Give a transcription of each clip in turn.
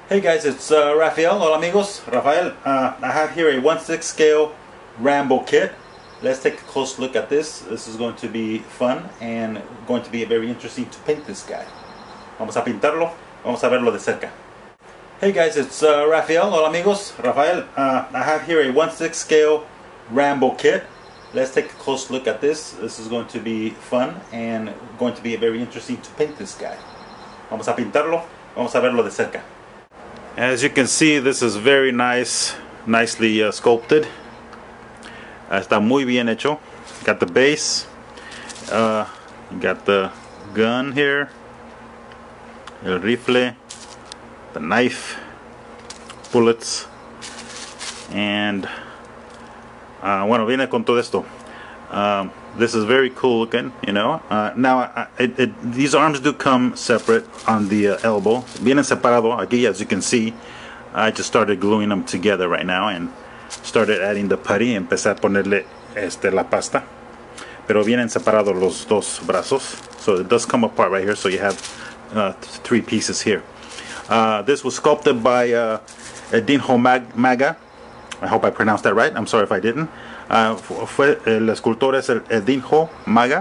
Hey guys, it's Rafael. Hola amigos, Rafael. I have here a 1/6 scale Rambo kit. Let's take a close look at this. This is going to be fun and going to be very interesting to paint this guy. Vamos a pintarlo, vamos a verlo de cerca. Hey guys, it's Rafael. Hola amigos, Rafael. I have here a 1/6 scale Rambo kit. Let's take a close look at this. This is going to be fun and going to be very interesting to paint this guy. Vamos a pintarlo, vamos a verlo de cerca. As you can see, this is very nicely sculpted. Está muy bien hecho. Got the base. You got the gun here. El rifle. The knife. Bullets. And bueno, viene con todo esto. This is very cool looking, you know. Now, these arms do come separate on the elbow. Vienen separado aquí, as you can see. I just started gluing them together right now and started adding the putty. Empecé a ponerle la pasta. Pero vienen separados los dos brazos. So it does come apart right here. So you have 3 pieces here. This was sculpted by Edinho Maga. I hope I pronounced that right. I'm sorry if I didn't. El escultor es el Edinho Maga.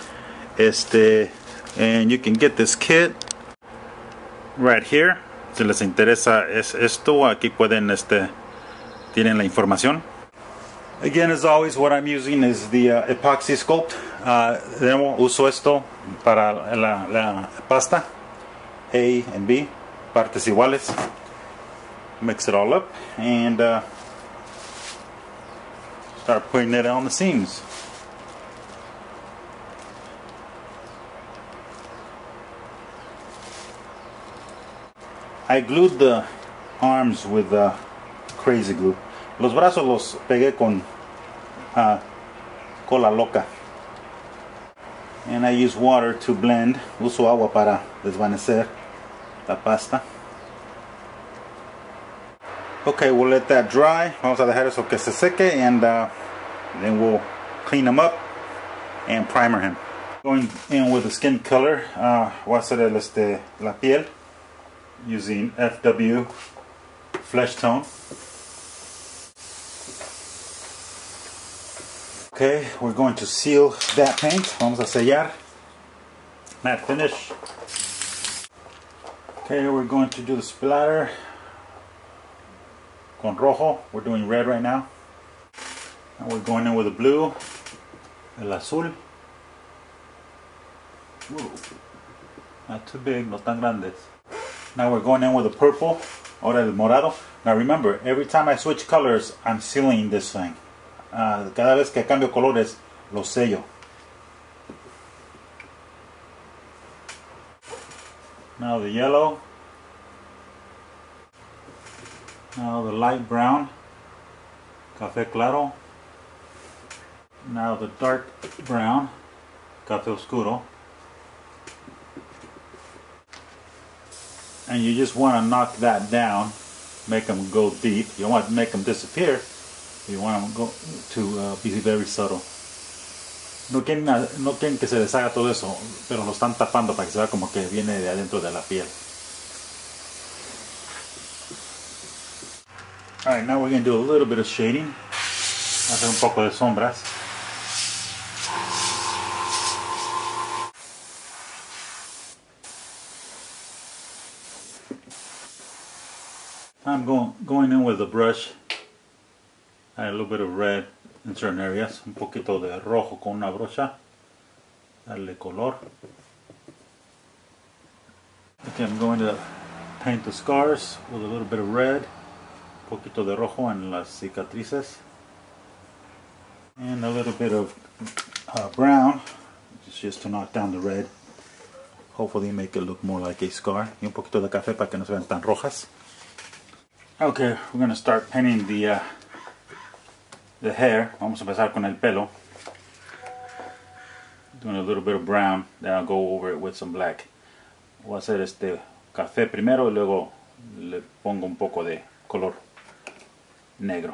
And you can get this kit right here. Si les interesa es esto, aquí pueden tienen la información. Again, as always, what I'm using is the epoxy sculpt. Uso esto para la pasta A and B, partes iguales. Mix it all up and start putting it on the seams. I glued the arms with crazy glue. Los brazos los pegué con cola loca. And I use water to blend. Uso agua para desvanecer la pasta. Okay, we'll let that dry. Vamos a dejar eso que se seque and then we'll clean him up and primer him. Going in with the skin color, voy a hacer la piel using FW Flesh Tone. Okay, we're going to seal that paint. Vamos a sellar. Matte finish. Okay, we're going to do the splatter con rojo. We're doing red right now. And we're going in with the blue, el azul. Whoa. Not too big, no tan grandes. Now we're going in with the purple, ahora el morado. Now remember, every time I switch colors, I'm sealing this thing. Cada vez que cambio colores, lo sello. Now the yellow. Now the light brown, café claro. Now the dark brown, café oscuro. And you just want to knock that down, make them go deep. You don't want to make them disappear. You want them to be very subtle. No quieren que se deshaga todo eso, pero lo están tapando para que se vea como que viene de adentro de la piel. Alright, now we're going to do a little bit of shading. Hacer un poco de sombras. I'm going in with a brush. Add a little bit of red in certain areas. Un poquito de rojo con una brocha. Darle color. Okay, I'm going to paint the scars with a little bit of red. Un poquito de rojo en las cicatrices. And a little bit of brown. Just to knock down the red. Hopefully make it look more like a scar. Y un poquito de café para que no se vean tan rojas. Okay, we're going to start painting the hair. Vamos a empezar con el pelo. Doing a little bit of brown, then I'll go over it with some black. Voy a hacer café primero y luego le pongo un poco de color negro.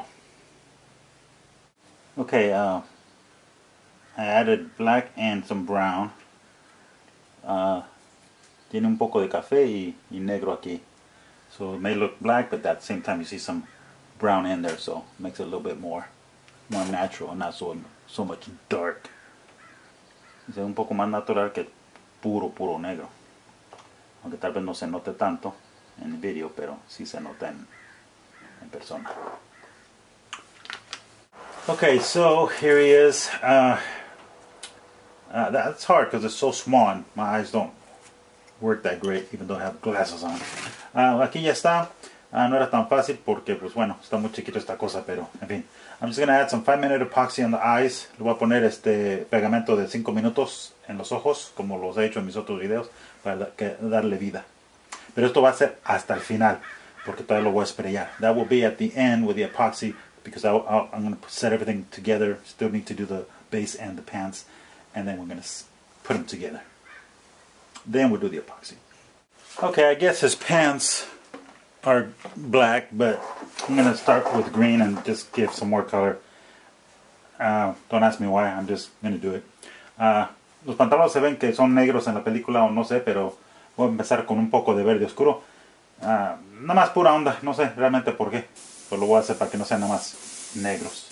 Okay, I added black and some brown. Tiene un poco de café y negro aquí. So it may look black, but at the same time you see some brown in there, so it makes it a little bit more natural and not so much dark. Es un poco más natural que puro negro. Aunque tal vez no se note tanto en el video, pero sí se nota en persona. Okay, so here he is. That's hard because it's so small and my eyes don't work that great, even though I have glasses on. Aquí ya está. No era tan fácil porque, pues bueno, está muy chiquito esta cosa, pero en fin. I'm just going to add some 5-minute epoxy on the eyes. Le voy a poner este pegamento de 5 minutos en los ojos, como los he hecho en mis otros videos, para darle vida. Pero esto va a ser hasta el final, porque todavía lo voy a sprayar. That will be at the end with the epoxy, because I'm going to set everything together. Still need to do the base and the pants, and then we're going to put them together. Then we'll do the epoxy. Okay, I guess his pants are black, but I'm going to start with green and just give some more color. Don't ask me why, I'm just going to do it. Los pantalones se ven que son negros en la película o no sé, pero voy a empezar con un poco de verde oscuro. Nada más pura onda, no sé realmente por qué. Pero lo voy a hacer para que no sean nada más negros.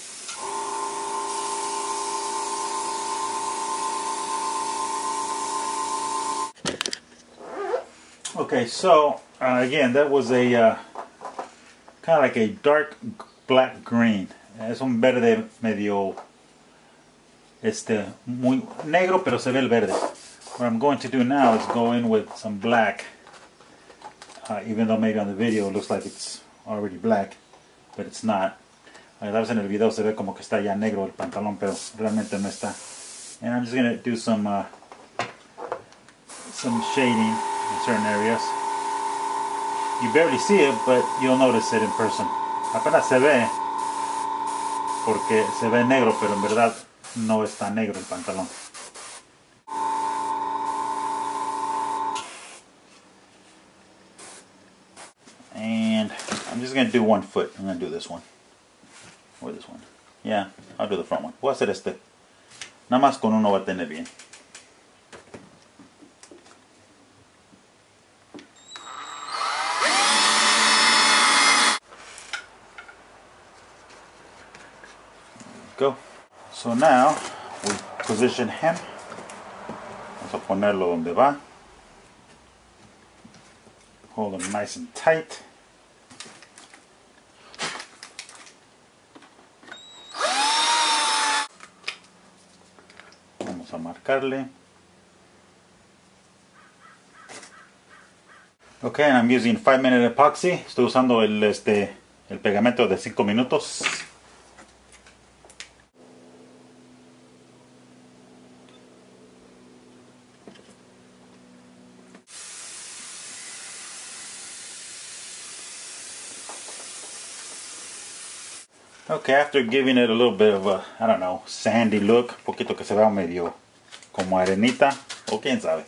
Okay, so again, that was a kind of like a dark black green. Es un verde medio muy negro, pero se ve el verde. What I'm going to do now is go in with some black, even though maybe on the video it looks like it's already black, but it's not. A veces en el video se ve como que está ya negro el pantalón, pero realmente no está. And I'm just going to do some shading in certain areas. You barely see it, but you'll notice it in person. Apenas se ve, porque se ve negro, pero en verdad no está negro el pantalón. And I'm just going to do one foot. I'm going to do this one. Or this one. Yeah, I'll do the front one. Voy a hacer este. Nada más con uno va a tener bien. Go. So now we position him. Vamos a ponerlo donde va. Hold him nice and tight. Vamos a marcarle. Okay, and I'm using 5-minute epoxy. Estoy usando el pegamento de 5 minutos. Okay, after giving it a little bit of a, I don't know, sandy look, un poquito que se vea medio como arenita, o quién sabe.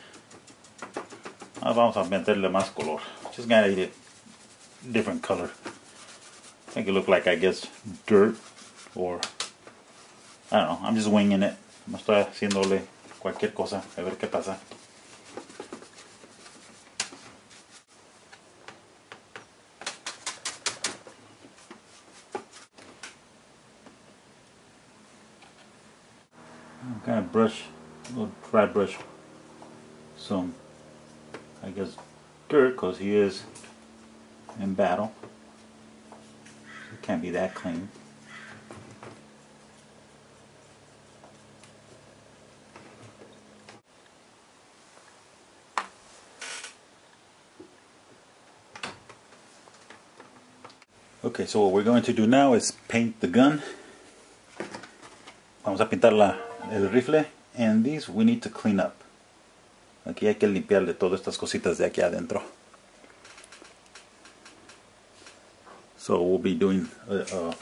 Vamos a meterle más color. Just gonna eat it different color. Make it look like, I guess, dirt, or, I don't know, I'm just winging it. No estoy haciéndole cualquier cosa, a ver qué pasa. Kind of brush, a little dry brush, some, I guess, dirt, because he is in battle. It can't be that clean. Okay, so what we're going to do now is paint the gun. Vamos a pintar el rifle, and these we need to clean up. Aquí hay que limpiarle todas estas cositas de aquí adentro. So we'll be doing an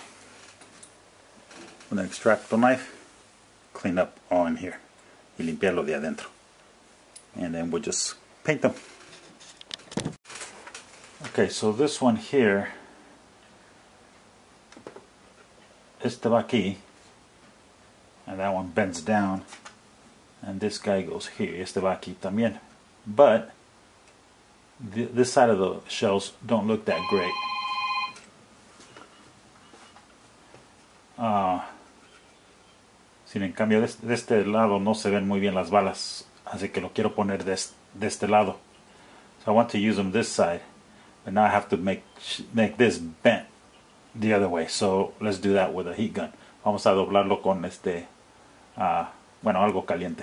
extractor knife, clean up all in here, y limpiarlo de adentro. And then we'll just paint them. Okay, so this one here, este va aquí. And that one bends down, and this guy goes here. Este va aquí también. But this side of the shells don't look that great. Sin en cambio de este lado no se ven muy bien las balas, así que lo quiero poner de este lado. So I want to use them this side, but now I have to make this bent the other way. So let's do that with a heat gun. Vamos a doblarlo con bueno, algo caliente.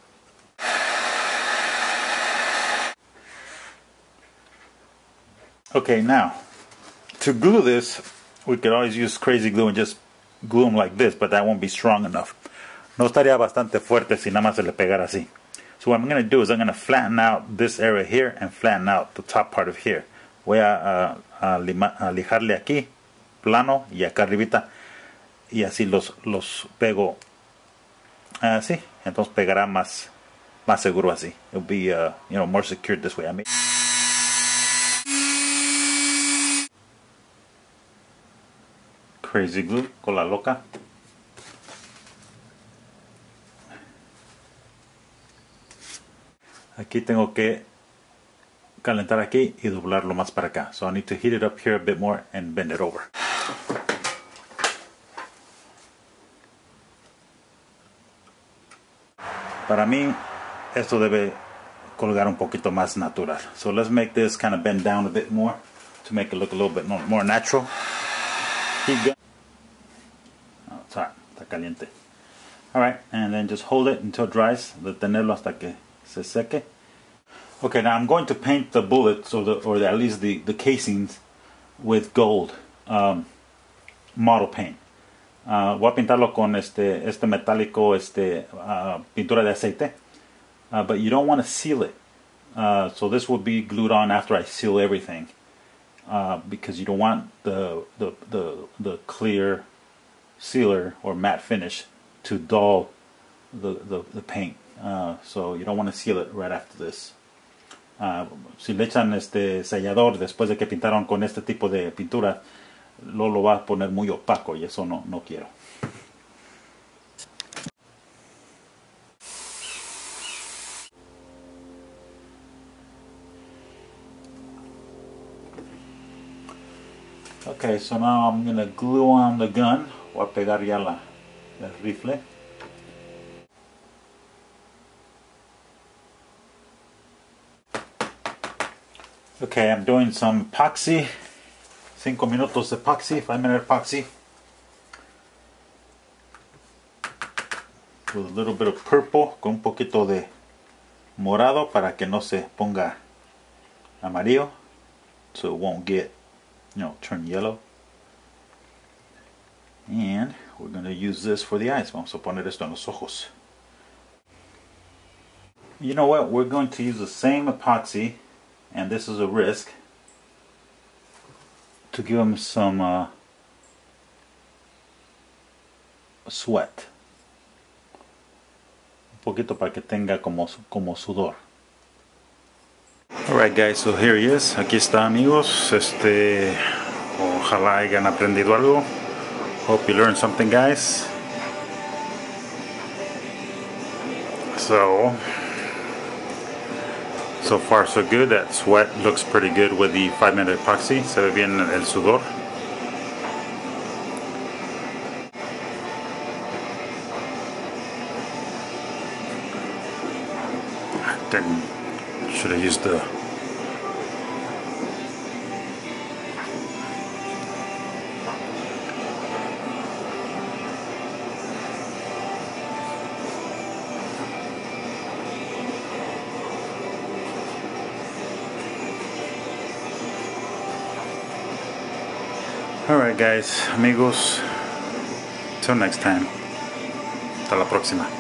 Okay, now to glue this, we could always use crazy glue and just glue them like this, but that won't be strong enough. No estaría bastante fuerte si nada más se le pegara así. So what I'm going to do is I'm going to flatten out this area here and flatten out the top part of here. Voy a lijarle aquí, plano, y acá arribita, y así los pego así. Entonces pegará más seguro así. It'll be more secured this way. I mean, crazy glue, cola loca. Aquí tengo que calentar aquí y doblarlo más para acá. So I need to heat it up here a bit more and bend it over. Para mí, esto debe colgar un poquito más natural. So let's make this kind of bend down a bit more to make it look a little bit more natural. Heat gun. Oh, it's hot. Está caliente. Alright, and then just hold it until it dries. Detenerlo hasta que se seque. Okay, now I'm going to paint the bullets or at least the casings with gold model paint. Voy a pintarlo con este metálico, pintura de aceite. But you don't want to seal it. So this will be glued on after I seal everything. Because you don't want the clear sealer or matte finish to dull the paint. So you don't want to seal it right after this. Si le echan sellador después de que pintaron con este tipo de pintura, lo va a poner muy opaco y eso no quiero. Okay, so now I'm going to glue on the gun. Voy a pegar ya el rifle. Okay, I'm doing some epoxy. 5 minutos de epoxy, 5-minute epoxy. With a little bit of purple, con un poquito de morado para que no se ponga amarillo. So it won't get, turn yellow. And we're going to use this for the eyes. Vamos a poner esto en los ojos. You know what? We're going to use the same epoxy, and this is a risk, to give them some sweat. Un poquito para que tenga como sudor. Alright guys, so here he is. Aquí está, amigos. Ojalá hayan aprendido algo. Hope you learned something, guys. So far so good. That sweat looks pretty good with the 5-minute epoxy. Se ve bien el sudor. Then should have used the Alright guys, amigos, till next time. Hasta la próxima.